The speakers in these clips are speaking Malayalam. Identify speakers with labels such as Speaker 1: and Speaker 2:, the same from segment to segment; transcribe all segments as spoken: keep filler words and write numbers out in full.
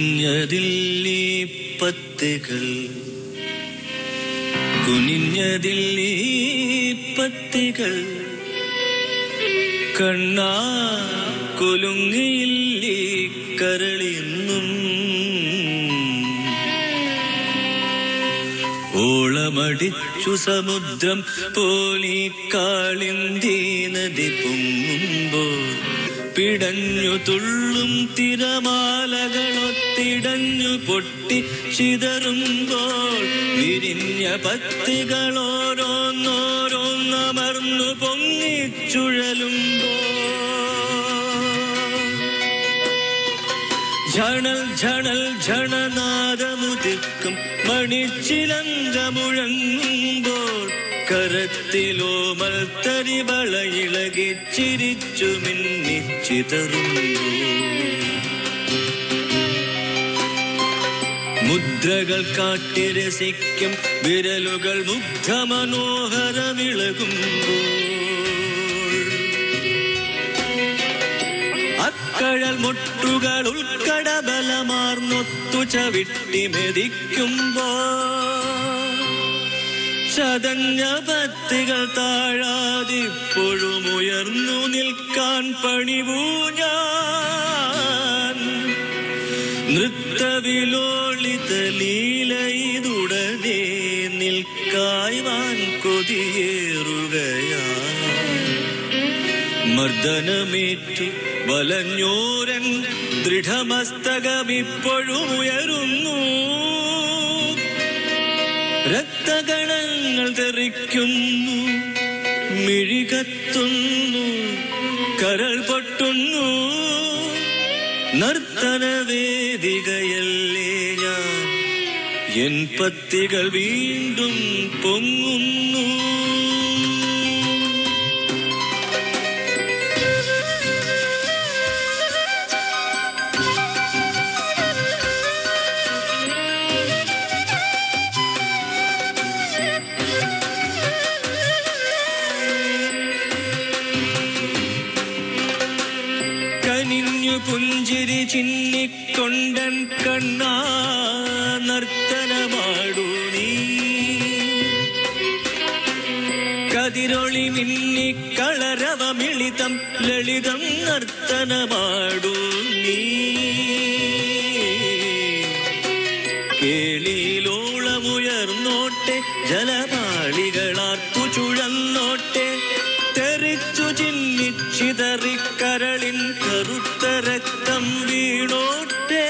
Speaker 1: കുനിഞ്ഞതില്ലീ പത്തികൾ കുനിഞ്ഞതില്ലീ പത്തികൾ കണ്ണാ കുലുങ്ങിയില്ലീ കരളിന്നും ഓളമടിച്ചു സമുദ്രം പോലീ കാളിന്തി നദി പൊങ്ങുമ്പോൾ പിടഞ്ഞു തുള്ളും തിരമാലകളൊത്തിടഞ്ഞു പൊട്ടി ചിതറുമ്പോൾ വിരിഞ്ഞ പത്തികളോരോന്നോരോന്നമർന്നു പൊങ്ങിച്ചുഴലുമ്പോൾ ഝണൽ ഝണൽ ഝണനാദമുതിർക്കും മണിച്ചിലങ്ക മുഴങ്ങുമ്പോൾ കരത്തിലോമൽ തരിവളയിളകി ചിരിച്ചു മിന്നിച്ചിതറുമ്പോൾ മുദ്രകൾ കാട്ടി രസിക്കും വിരലുകൾ മുഗ്ധ മനോഹരമിളകുമ്പോൾ അക്കഴൽ മുട്ടുകൾ ഉൾക്കടബലമാർന്നൊത്തു ചവിട്ടി മെതിക്കുമ്പോൾ ചതഞ്ഞ പത്തികൾ താഴാതിപ്പോഴും ഉയർന്നു നിൽക്കാൻ പണിവൂ ഞാൻ നൃത്തവിലോളിത ലീലയിതുടനെ നിൽക്കായ്വാൻ കൊതിയേറുകയാ മർദ്ദനമേറ്റു വലഞ്ഞോരൻ ദൃഢമസ്തകമിപ്പോഴും ഉയരുന്നു രക്തഗണങ്ങൾ തെറിക്കുന്നു മിഴികത്തുന്നു കരൾ പൊട്ടുന്നു നർത്തനവേദികയല്ലേ ഞാൻ എൻ പത്തികൾ വീണ്ടും പൊങ്ങുന്നു പുഞ്ചിരി ചിന്നിക്കൊണ്ടൻ കണ്ണാ നർത്തനമാടൂ നീ കതിരൊളി മിന്നിക്കളരവമിളിതം ലളിതം നർത്തനമാടൂ നീ കേളിയിലോളമുയർന്നോട്ടെ ജലപാളികളാർത്തു ചുഴന്നോട്ടെ തെറിച്ചു ചിന്നിച്ചിതറിക്കരളിൻ കറുത്ത രക്തം വീണോട്ടെ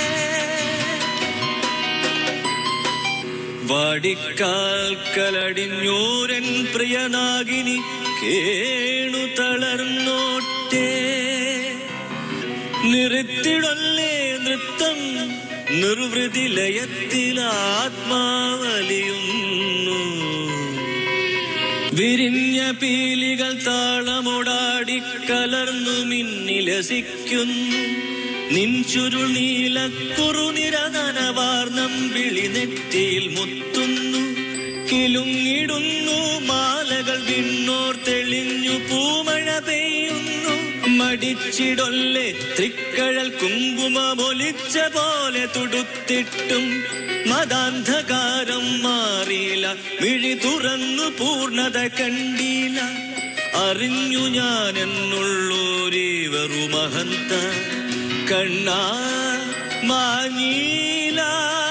Speaker 1: വാടിക്കാൽക്കലടിഞ്ഞോരൻ പ്രിയനാഗിനി കേണു തളർന്നോട്ടെ നിർത്തിടല്ലേ നൃത്തം നിർവൃതി ലയത്തിൽ ആത്മാവലിയുന്നു വിരിഞ്ഞ പീലികൾ താളമോടാടി കലർന്നു മിന്നിലസിക്കുന്നു നിൻ ചുരുൾ നീലക്കുറുനിര നനവാർന്നം വിളി നെറ്റിയിൽ മുത്തുന്നു കിലുങ്ങിടുന്നു മാലകൾ വിണ്ണോർ തെളിഞ്ഞു പൂമഴ പെയ്യുന്നു മടിച്ചിടൊല്ലേ തൃക്കഴൽ കുങ്കുമമൊലിച്ച പോലെ തുടുത്തിട്ടും മതാന്ധകാരം മാറിയില്ല മിഴി തുറന്നു പൂർണ്ണത കണ്ടില്ല അറിഞ്ഞു ഞാൻ എന്നുള്ളോരേ വെറുമഹന്ത കണ്ണാ മാഞ്ഞീല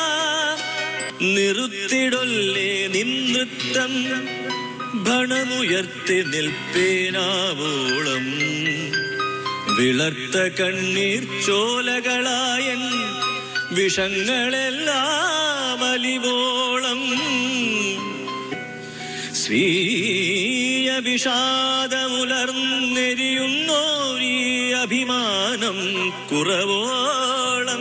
Speaker 1: നിർത്തിടൊല്ലേ നിൻ നൃത്തം ഭണമുയർത്തി നിൽപ്പേനാവോളം വിളർത്ത കണ്ണീർ ചോലകളായൻ വിഷങ്ങളെല്ലാം അലിവോളം സ്വീയ വിഷാദമുലർന്നെരിയുന്നോരീ അഭിമാനം കുറവോളം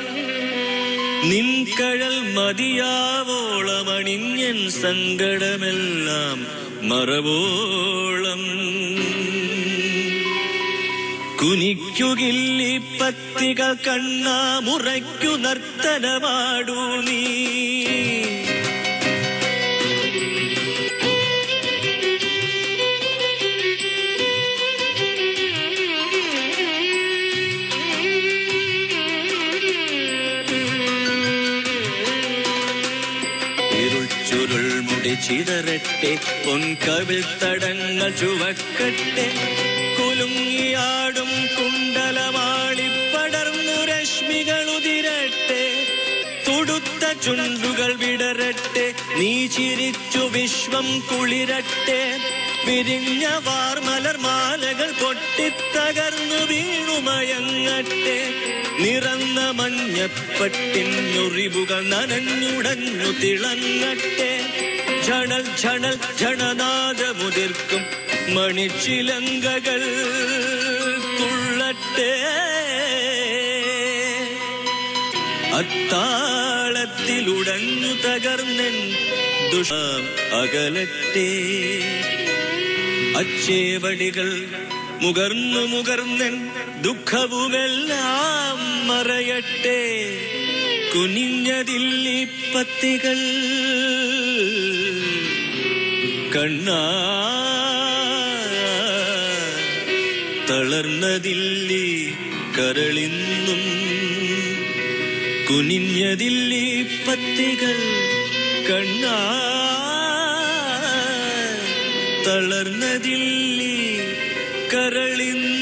Speaker 1: നിൻകഴൽ മതിയാവോളമണിഞ്ഞൻ സങ്കടമെല്ലാം മറവോളം കുനിക്കുകില്ലി പത്തികൾ കണ്ണാ മുറയ്ക്കു നർത്തനമാടൂ നീ ചിതറട്ടെ ചിതറട്ടെ പൊൻകവിൾ തടങ്ങൾ ചുവക്കട്ടെ കുലുങ്ങിയാടും കുണ്ടലമാളിപ്പടർന്നു രശ്മികളുതിരട്ടെ തുടുത്ത ചുണ്ടുകൾ വിടരട്ടെ നീ ചിരിച്ചു വിശ്വം കുളിരട്ടെ വിരിഞ്ഞ വാർമലർമാലകൾ പൊട്ടിത്തകർന്നു വീണുമയങ്ങട്ടെ നിറന്ന മഞ്ഞപ്പട്ടിൻ ഞൊറിവുകൾ നനഞ്ഞുടഞ്ഞു തിളങ്ങട്ടെ ഝണൽ ഝണൽ ഝണനാദമുതിർക്കും മണിച്ചിലങ്കകൾ തുള്ളട്ടെ അത്താളത്തിലുടഞ്ഞു തകർന്നെൻ ദുഷം അകലട്ടെ അച്ചേവടികൾ മുകർന്നു മുകർന്നെൻ ദുഃഖവുമെല്ലാം മറയട്ടെ കുനിഞ്ഞതില്ലി പത്തികൾ കണ്ണാ തളർന്നതില്ലി കരളിന്നും കുനിഞ്ഞതില്ലി പത്തികൾ കണ്ണാ തളർന്നതില്ലി കരളിന്നും